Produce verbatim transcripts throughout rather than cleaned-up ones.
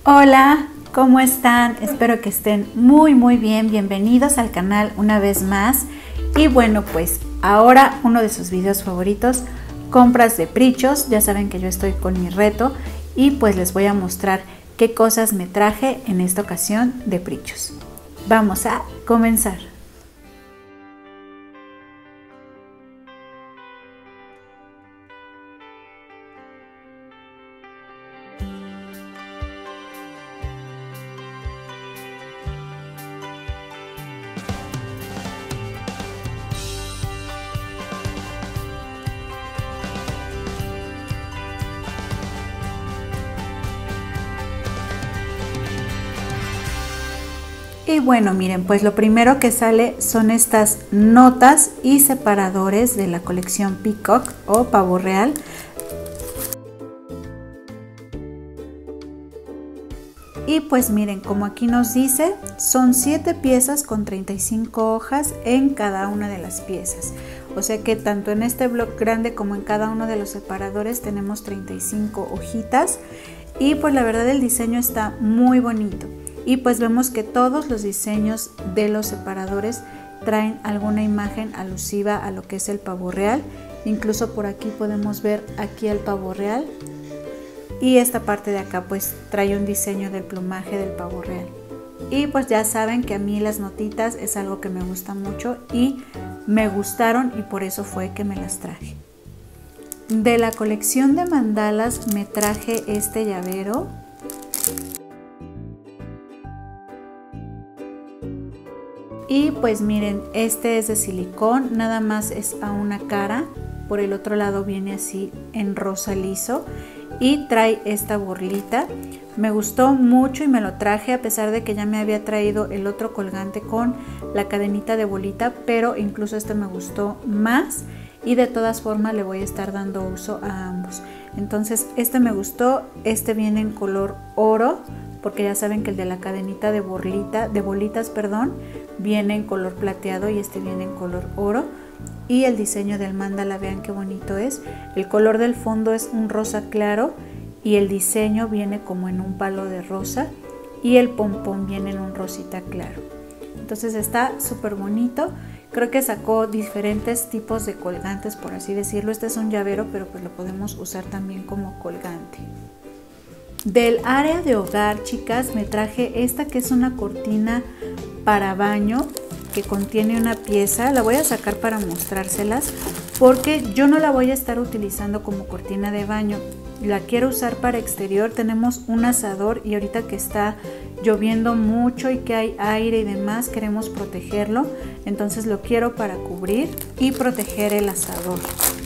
Hola, ¿cómo están? Espero que estén muy muy bien. Bienvenidos al canal una vez más. Y bueno, pues ahora uno de sus videos favoritos, compras de Prichos. Ya saben que yo estoy con mi reto y pues les voy a mostrar qué cosas me traje en esta ocasión de Prichos. Vamos a comenzar. Y bueno, miren, pues lo primero que sale son estas notas y separadores de la colección Peacock o Pavo Real. Y pues miren, como aquí nos dice, son siete piezas con treinta y cinco hojas en cada una de las piezas. O sea que tanto en este bloc grande como en cada uno de los separadores tenemos treinta y cinco hojitas. Y pues la verdad el diseño está muy bonito. Y pues vemos que todos los diseños de los separadores traen alguna imagen alusiva a lo que es el pavo real. Incluso por aquí podemos ver aquí el pavo real. Y esta parte de acá pues trae un diseño del plumaje del pavo real. Y pues ya saben que a mí las notitas es algo que me gusta mucho y me gustaron y por eso fue que me las traje. De la colección de mandalas me traje este llavero. Y pues miren, este es de silicón, nada más es a una cara, por el otro lado viene así en rosa liso y trae esta borlita. Me gustó mucho y me lo traje a pesar de que ya me había traído el otro colgante con la cadenita de bolita, pero incluso este me gustó más y de todas formas le voy a estar dando uso a ambos. Entonces este me gustó, este viene en color oro, porque ya saben que el de la cadenita de bolita, de bolitas, perdón, viene en color plateado y este viene en color oro. Y el diseño del mandala, vean qué bonito es. El color del fondo es un rosa claro y el diseño viene como en un palo de rosa y el pompón viene en un rosita claro. Entonces está súper bonito. Creo que sacó diferentes tipos de colgantes, por así decirlo. Este es un llavero, pero pues lo podemos usar también como colgante. Del área de hogar, chicas, me traje esta que es una cortina para baño que contiene una pieza. La voy a sacar para mostrárselas porque yo no la voy a estar utilizando como cortina de baño. La quiero usar para exterior. Tenemos un asador y ahorita que está lloviendo mucho y que hay aire y demás, queremos protegerlo. Entonces lo quiero para cubrir y proteger el asador.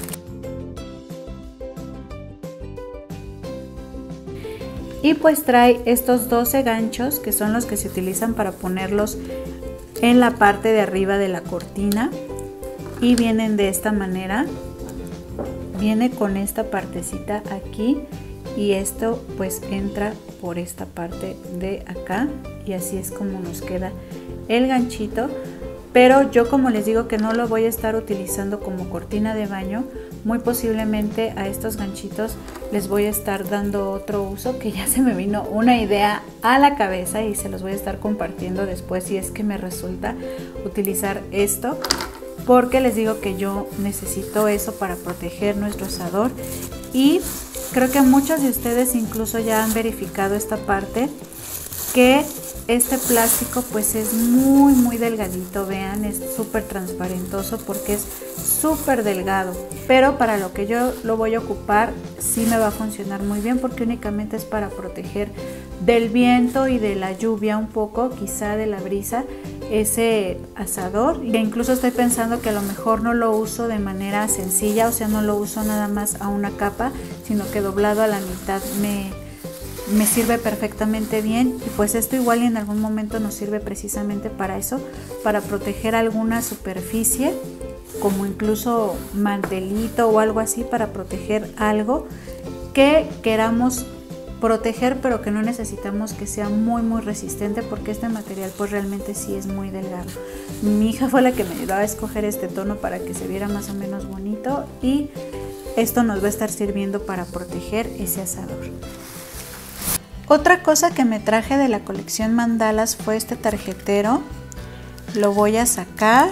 Y pues trae estos doce ganchos que son los que se utilizan para ponerlos en la parte de arriba de la cortina y vienen de esta manera. Viene con esta partecita aquí y esto pues entra por esta parte de acá y así es como nos queda el ganchito. Pero yo, como les digo, que no lo voy a estar utilizando como cortina de baño, muy posiblemente a estos ganchitos les voy a estar dando otro uso, que ya se me vino una idea a la cabeza y se los voy a estar compartiendo después si es que me resulta utilizar esto, porque les digo que yo necesito eso para proteger nuestro asador. Y creo que muchos de ustedes incluso ya han verificado esta parte, que este plástico pues es muy muy delgadito, vean, es súper transparentoso porque es súper delgado, pero para lo que yo lo voy a ocupar sí me va a funcionar muy bien porque únicamente es para proteger del viento y de la lluvia un poco, quizá de la brisa, ese asador. Y incluso estoy pensando que a lo mejor no lo uso de manera sencilla, o sea, no lo uso nada más a una capa, sino que doblado a la mitad me me sirve perfectamente bien. Y pues esto igual y en algún momento nos sirve precisamente para eso, para proteger alguna superficie, como incluso mantelito o algo así, para proteger algo que queramos proteger pero que no necesitamos que sea muy muy resistente, porque este material pues realmente sí es muy delgado. Mi hija fue la que me ayudó a escoger este tono para que se viera más o menos bonito y esto nos va a estar sirviendo para proteger ese asador. Otra cosa que me traje de la colección mandalas fue este tarjetero. Lo voy a sacar.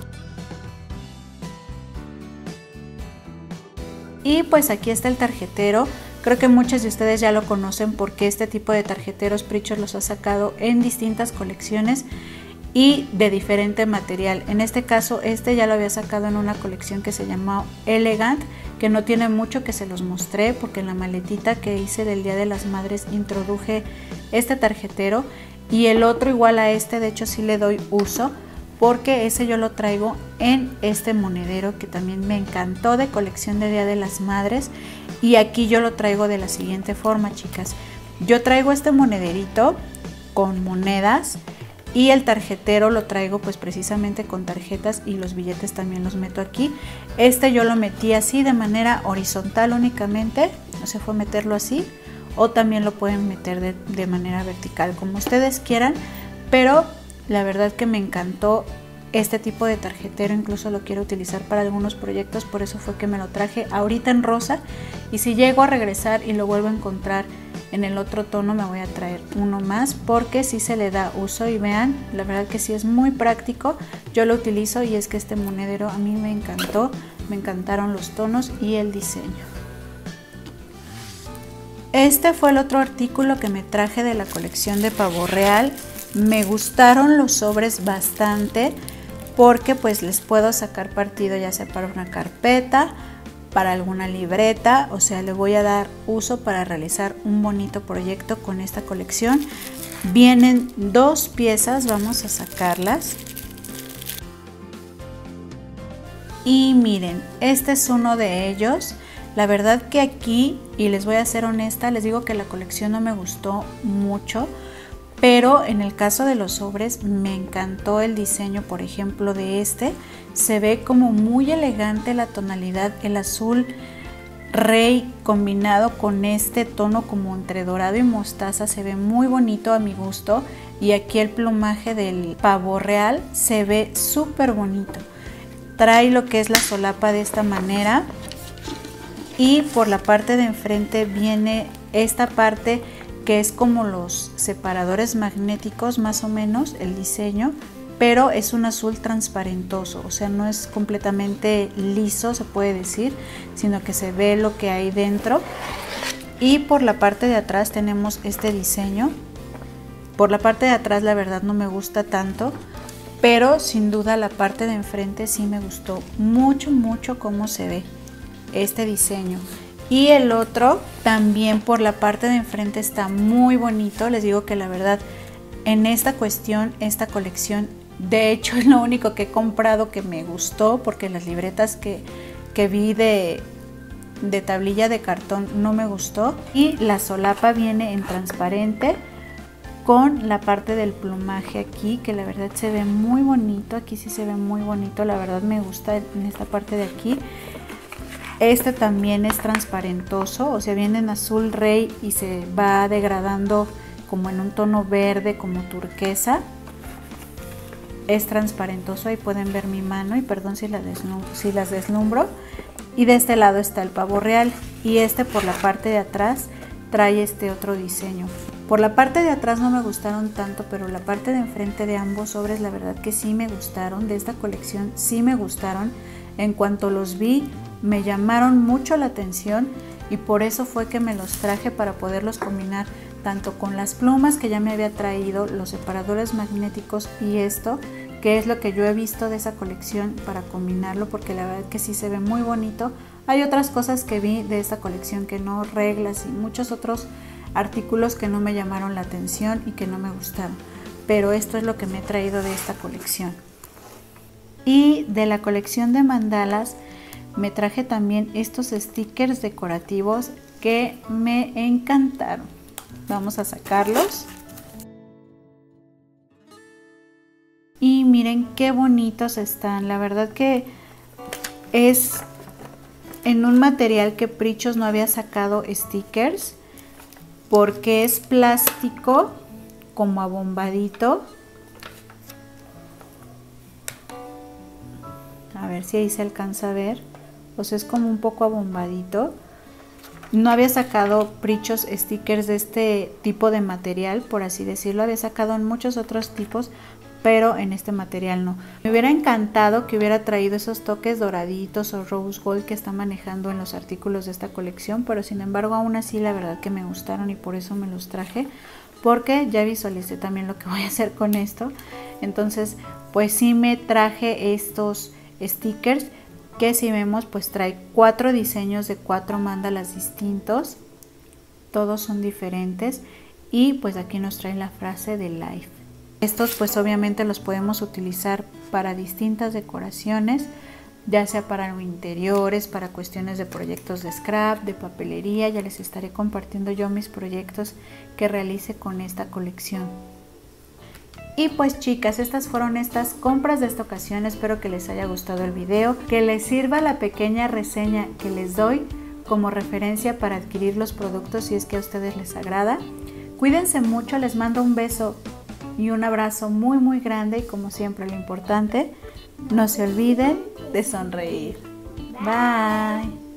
Y pues aquí está el tarjetero. Creo que muchos de ustedes ya lo conocen porque este tipo de tarjeteros Pritchard los ha sacado en distintas colecciones y de diferente material. En este caso este ya lo había sacado en una colección que se llamó Elegant, que no tiene mucho que se los mostré porque en la maletita que hice del Día de las Madres introduje este tarjetero, y el otro igual a este, de hecho sí le doy uso porque ese yo lo traigo en este monedero que también me encantó, de colección de Día de las Madres. Y aquí yo lo traigo de la siguiente forma, chicas. Yo traigo este monederito con monedas y el tarjetero lo traigo pues precisamente con tarjetas, y los billetes también los meto aquí. Este yo lo metí así de manera horizontal únicamente, no se fue meterlo así, o también lo pueden meter de, de manera vertical, como ustedes quieran, pero la verdad que me encantó este tipo de tarjetero, incluso lo quiero utilizar para algunos proyectos, por eso fue que me lo traje ahorita en rosa, y si llego a regresar y lo vuelvo a encontrar en el otro tono me voy a traer uno más porque sí se le da uso. Y vean, la verdad que sí es muy práctico, yo lo utilizo, y es que este monedero a mí me encantó, me encantaron los tonos y el diseño. Este fue el otro artículo que me traje de la colección de Pavo Real. Me gustaron los sobres bastante porque pues les puedo sacar partido ya sea para una carpeta, para alguna libreta, o sea, le voy a dar uso para realizar un bonito proyecto con esta colección. Vienen dos piezas, vamos a sacarlas. Y miren, este es uno de ellos. La verdad que aquí, y les voy a ser honesta, les digo que la colección no me gustó mucho, pero en el caso de los sobres me encantó el diseño, por ejemplo, de este. Se ve como muy elegante la tonalidad, el azul rey combinado con este tono como entre dorado y mostaza, se ve muy bonito a mi gusto. Y aquí el plumaje del Pavo Real se ve súper bonito. Trae lo que es la solapa de esta manera, y por la parte de enfrente viene esta parte que es como los separadores magnéticos, más o menos el diseño, pero es un azul transparentoso, o sea, no es completamente liso, se puede decir, sino que se ve lo que hay dentro. Y por la parte de atrás tenemos este diseño. Por la parte de atrás la verdad no me gusta tanto, pero sin duda la parte de enfrente sí me gustó mucho, mucho cómo se ve este diseño. Y el otro también por la parte de enfrente está muy bonito. Les digo que la verdad en esta cuestión, esta colección, de hecho es lo único que he comprado que me gustó, porque las libretas que, que vi de, de tablilla de cartón no me gustó. Y la solapa viene en transparente con la parte del plumaje aquí, que la verdad se ve muy bonito. Aquí sí se ve muy bonito, la verdad me gusta en esta parte de aquí. Este también es transparentoso, o sea, viene en azul rey y se va degradando como en un tono verde, como turquesa. Es transparentoso, ahí pueden ver mi mano, y perdón si, la deslum si las deslumbro. Y de este lado está el Pavo Real, y este por la parte de atrás trae este otro diseño. Por la parte de atrás no me gustaron tanto, pero la parte de enfrente de ambos sobres la verdad que sí me gustaron, de esta colección sí me gustaron. En cuanto los vi me llamaron mucho la atención, y por eso fue que me los traje para poderlos combinar tanto con las plumas que ya me había traído, los separadores magnéticos y esto, que es lo que yo he visto de esa colección, para combinarlo porque la verdad que sí se ve muy bonito. Hay otras cosas que vi de esta colección que no, reglas y muchos otros artículos que no me llamaron la atención y que no me gustaron, pero esto es lo que me he traído de esta colección. Y de la colección de mandalas me traje también estos stickers decorativos que me encantaron. Vamos a sacarlos. Y miren qué bonitos están. La verdad que es en un material que Pritchard no había sacado stickers, porque es plástico como abombadito. A ver si ahí se alcanza a ver. O sea, es como un poco abombadito. no había sacado Prichos stickers de este tipo de material, por así decirlo. Había sacado en muchos otros tipos, pero en este material no. Me hubiera encantado que hubiera traído esos toques doraditos o rose gold que está manejando en los artículos de esta colección, pero sin embargo aún así la verdad que me gustaron y por eso me los traje, porque ya visualicé también lo que voy a hacer con esto. Entonces pues sí me traje estos stickers que, si vemos, pues trae cuatro diseños de cuatro mandalas distintos, todos son diferentes, y pues aquí nos trae la frase de Life. Estos pues obviamente los podemos utilizar para distintas decoraciones, ya sea para interiores, para cuestiones de proyectos de scrap, de papelería. Ya les estaré compartiendo yo mis proyectos que realice con esta colección. Y pues chicas, estas fueron estas compras de esta ocasión. Espero que les haya gustado el video, que les sirva la pequeña reseña que les doy como referencia para adquirir los productos si es que a ustedes les agrada. Cuídense mucho, les mando un beso y un abrazo muy muy grande, y como siempre lo importante, no se olviden de sonreír. Bye.